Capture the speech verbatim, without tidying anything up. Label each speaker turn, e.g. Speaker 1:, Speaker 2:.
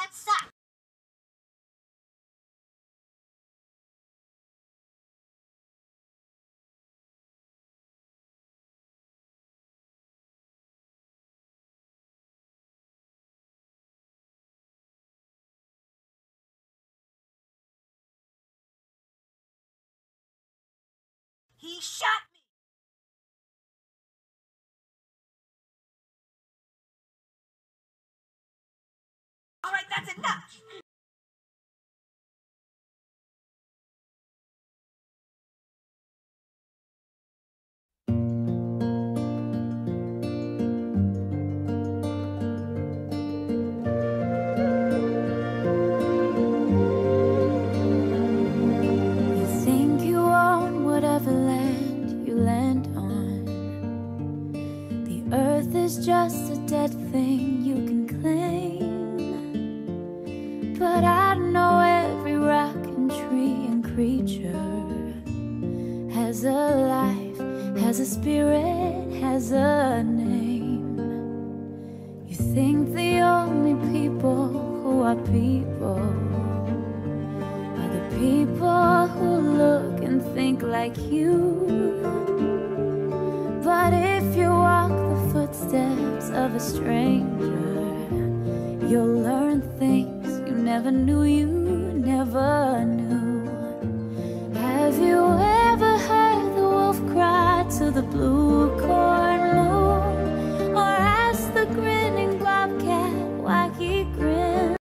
Speaker 1: that sucks. He shot me. All right, that's enough.
Speaker 2: You think you own whatever land you land on. The earth is just a dead thing you can claim. But I know every rock and tree and creature has a life, has a spirit, has a name. You think the only people who are people are the people who look and think like you. But if you walk the footsteps of a stranger, you'll learn things you never knew you never knew. Have you ever heard the wolf cry to the blue corn?